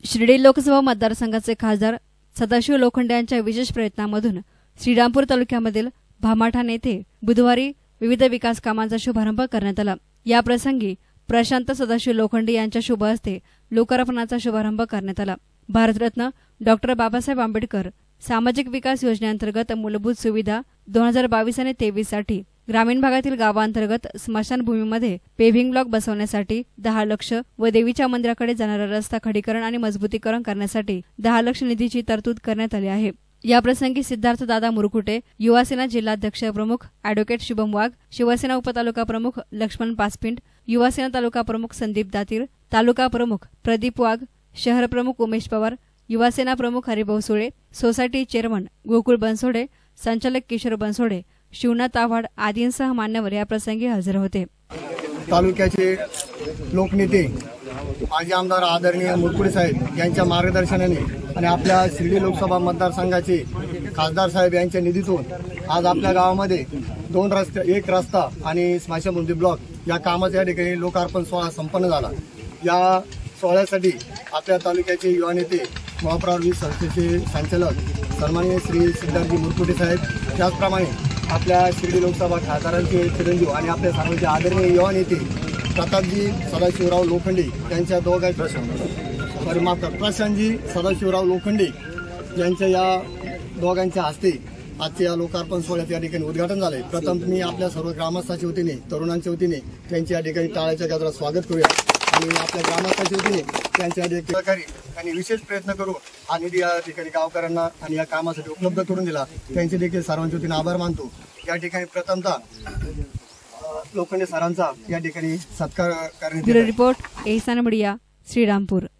शिर्डी लोकसभा मतदारसंघाचे खासदार सदाशिव लोखंडे यांच्या विशेष प्रयत्नांमधून श्रीरामपूर तालुक्यामधील भामाठाण येथे बुधवारी विविध विकास कामांचा शुभारंभ करण्यात आला। या प्रसंगी प्रशांत सदाशिव लोखंडे यांच्या शुभ हस्ते लोकार्पणाचा शुभारंभ करण्यात आला। भारतरत्न डॉक्टर बाबासाहेब आंबेडकर सामाजिक विकास योजनेअंतर्गत मूलभूत सुविधा 2022 आणि 23 साठी ग्रामीण भागातील गावांतर्गत स्मशानभूमीमध्ये पेव्हिंग ब्लॉक बसवण्यासाठी 10 लाख व देवीच्या मंदिराकडे जाणारा रस्ता खडीकरण आणि मजबूतीकरण करण्यासाठी 10 लाख निधीची तरतूद करण्यात आली आहे। या प्रसंगी सिद्धार्थ दादा मुरकुटे, युवासेना जिल्हाध्यक्ष प्रमुख ॲडव्होकेट शुभम वाघ, शिवसेना उपतालुका प्रमुख लक्ष्मण पासपिंट, युवासेना तालुका प्रमुख संदीप दातीर, तालुका प्रमुख प्रदीप वाघ, शहर प्रमुख उमेश पवार, युवासेना प्रमुख हरिभाऊ सुळे, सोसायटी चेअरमन गोकुळ बनसोडे, संचालक किशोर बनसोडे, शिवनाथ आव्हाड आदींसह मान्यवर या प्रसंगी हजर होते। तालुक्याचे लोकनेते माजी आमदार आदरणीय मुरकुटे साहेब यांच्या मार्गदर्शनाने आणि आपल्या शिर्डी लोकसभा मतदारसंघाचे खासदार साहेब यांच्या निधीतून आज आपल्या गावामध्ये 2 रस्ते, 1 रस्ता आणि स्मशानभूमी ब्लॉक या कामाचा या ठिकाणी लोकार्पण सोहळा संपन्न झाला। या सोहळ्यासाठी आपल्या तालुक्याचे युवा नेते महाप्रसाद संस्थेचे संचालक सन्माननीय श्री सिद्धार्थजी मुरकुटे साहेब, त्याचप्रमाणे आपल्या शिर्डी लोकसभा खासदारांचे चिरंजीव आणि आपल्या सर्वांचे आदरणीय युवा नेते प्रतापजी सदाशिवराव लोखंडे यांच्या प्रशांतजी सदाशिवराव लोखंडे यांच्या या दोघांच्या हस्ते आजच्या या लोकार्पण सोहळ्याचे या ठिकाणी उद्घाटन झाले। प्रथम मी आपल्या सर्व ग्रामस्थांच्या वतीने, तरुणांच्या वतीने त्यांच्या या ठिकाणी टाळ्याच्या गजरात स्वागत करूया आणि आपल्या ग्रामस्थांच्या वतीने त्यांच्या सहकारी आणि विशेष प्रयत्न करून हा निधी या ठिकाणी गावकऱ्यांना आणि या कामासाठी उपलब्ध करून दिला, त्यांचे देखील सर्वांच्या वतीने आभार मानतो। या ठिकाणी प्रथमतः लोखंडे सरांचा या ठिकाणी सत्कार करण्यात bureau report Ehsan media, Shrirampur.